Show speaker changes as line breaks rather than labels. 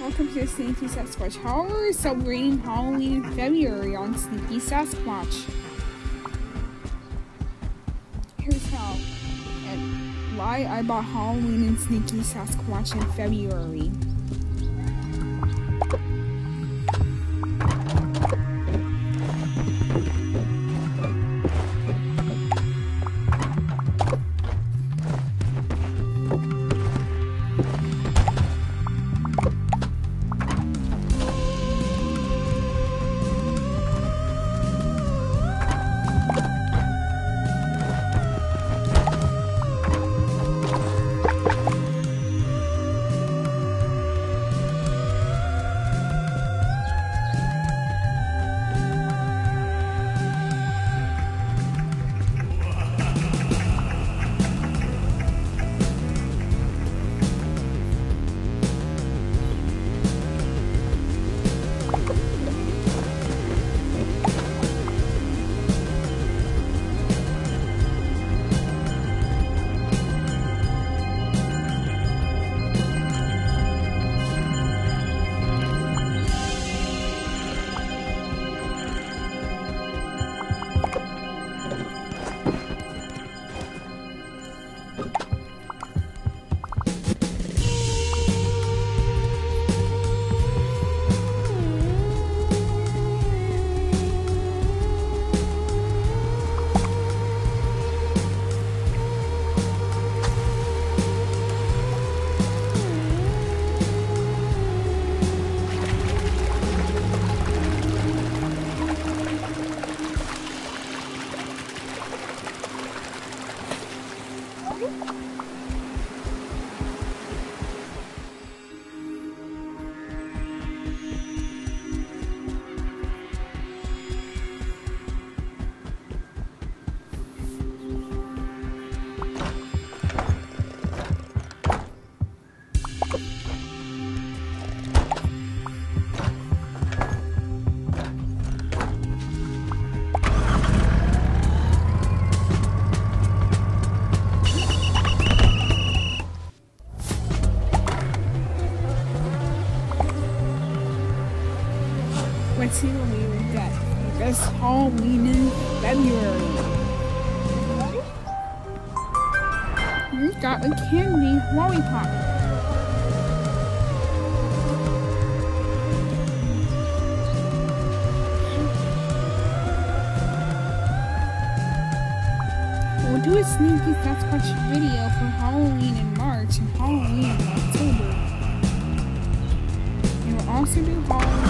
Welcome to the Sneaky Sasquatch. How are we celebrating Halloween in February on Sneaky Sasquatch? Here's how and why I bought Halloween in Sneaky Sasquatch in February. Let's see what we would get this Halloween in February. We got a candy lollipop. We'll do a Sneaky Sasquatch video for Halloween in March and Halloween in October. And we'll also do Halloween